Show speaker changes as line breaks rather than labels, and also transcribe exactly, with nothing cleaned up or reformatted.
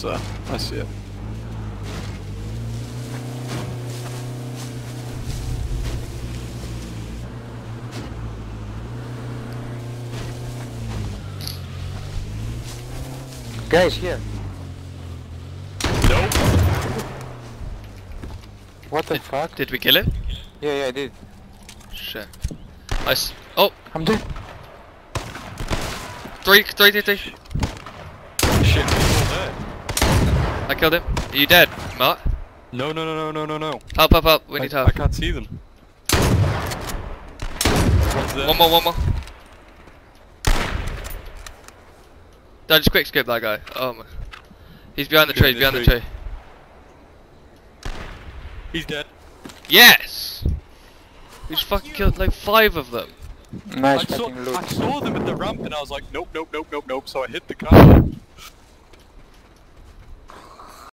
there. I see it.
Guys, here.
Nope.
What the
Did,
fuck?
did we kill him?
Yeah, yeah, I did.
Shit. I s- oh!
I'm dead.
Three, three, three, three.
Shit, he's all there.
I killed him. Are you dead, Mark?
No, no, no, no, no, no, no.
Help, help, help. We
I,
need
I
help.
can't see them. One's there.
One more, one more. No, just quick skip that guy. Oh my. He's behind the
Okay,
tree, he's
this
behind the
tree.
tree.
He's dead.
Yes! We just fucking killed like five of them.
Nice
I saw,
fucking loot.
I saw them at the ramp and I was like, nope, nope, nope, nope, nope. So I hit the car.